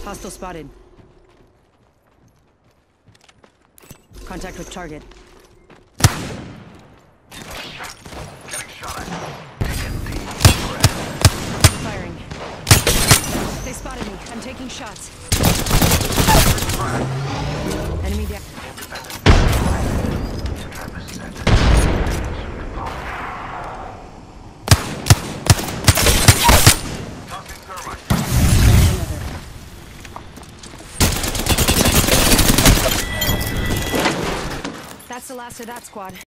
Hostile spotted. Contact with target. Getting shot at. Firing. They spotted me. I'm taking shots. Enemy down. That's the last of that squad.